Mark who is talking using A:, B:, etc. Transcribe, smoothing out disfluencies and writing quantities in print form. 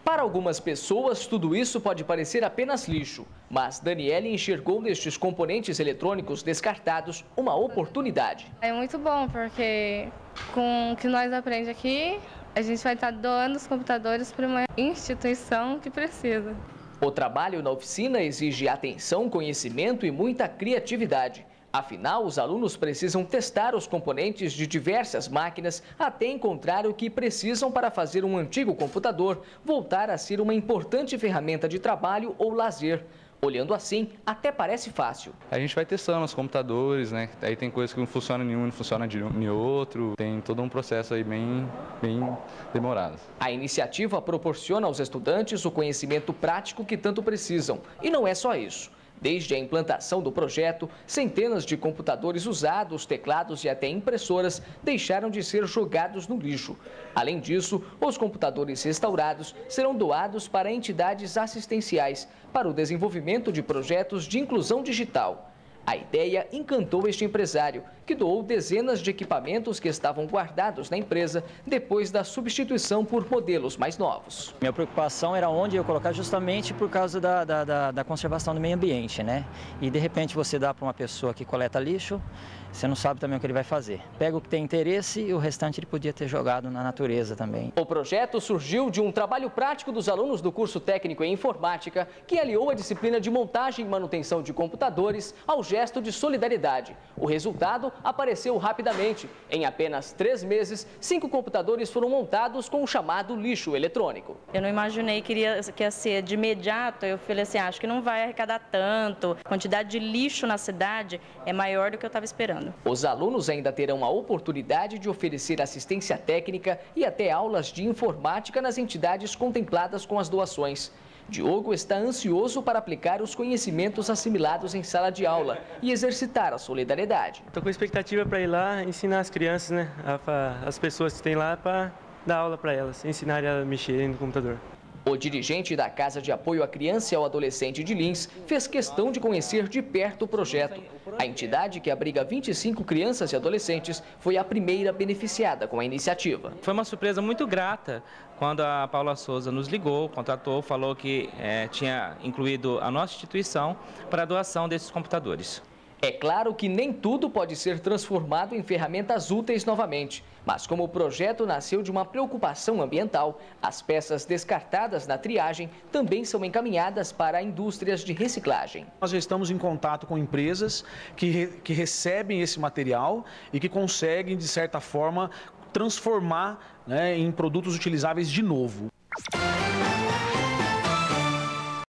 A: Para algumas pessoas, tudo isso pode parecer apenas lixo, mas Daniele enxergou nestes componentes eletrônicos descartados uma oportunidade.
B: É muito bom, porque com o que nós aprendemos aqui, a gente vai estar doando os computadores para uma instituição que precisa.
A: O trabalho na oficina exige atenção, conhecimento e muita criatividade. Afinal, os alunos precisam testar os componentes de diversas máquinas até encontrar o que precisam para fazer um antigo computador voltar a ser uma importante ferramenta de trabalho ou lazer. Olhando assim, até parece fácil.
C: A gente vai testando os computadores, né? Aí tem coisas que não funcionam em um, não funciona em outro. Tem todo um processo aí bem demorado.
A: A iniciativa proporciona aos estudantes o conhecimento prático que tanto precisam. E não é só isso. Desde a implantação do projeto, centenas de computadores usados, teclados e até impressoras deixaram de ser jogados no lixo. Além disso, os computadores restaurados serão doados para entidades assistenciais para o desenvolvimento de projetos de inclusão digital. A ideia encantou este empresário, que doou dezenas de equipamentos que estavam guardados na empresa depois da substituição por modelos mais novos.
D: Minha preocupação era onde eu colocar justamente por causa da conservação do meio ambiente, né? E de repente você dá para uma pessoa que coleta lixo, você não sabe também o que ele vai fazer. Pega o que tem interesse e o restante ele podia ter jogado na natureza também.
A: O projeto surgiu de um trabalho prático dos alunos do curso técnico em informática, que aliou a disciplina de montagem e manutenção de computadores ao gesto de solidariedade. O resultado apareceu rapidamente. Em apenas 3 meses, 5 computadores foram montados com o chamado lixo eletrônico.
E: Eu não imaginei que ia ser de imediato. Eu falei assim, acho que não vai arrecadar tanto. A quantidade de lixo na cidade é maior do que eu estava esperando.
A: Os alunos ainda terão a oportunidade de oferecer assistência técnica e até aulas de informática nas entidades contempladas com as doações. Diogo está ansioso para aplicar os conhecimentos assimilados em sala de aula e exercitar a solidariedade.
F: Estou com expectativa para ir lá ensinar as crianças, né, as pessoas que têm lá, para dar aula para elas, ensinar a mexer no computador.
A: O dirigente da Casa de Apoio à Criança e ao Adolescente de Lins fez questão de conhecer de perto o projeto. A entidade, que abriga 25 crianças e adolescentes, foi a primeira beneficiada com a iniciativa.
G: Foi uma surpresa muito grata quando a Paula Souza nos ligou, contratou, falou que tinha incluído a nossa instituição para a doação desses computadores.
A: É claro que nem tudo pode ser transformado em ferramentas úteis novamente, mas como o projeto nasceu de uma preocupação ambiental, as peças descartadas na triagem também são encaminhadas para indústrias de reciclagem.
H: Nós já estamos em contato com empresas que recebem esse material e que conseguem, de certa forma, transformar, né, em produtos utilizáveis de novo.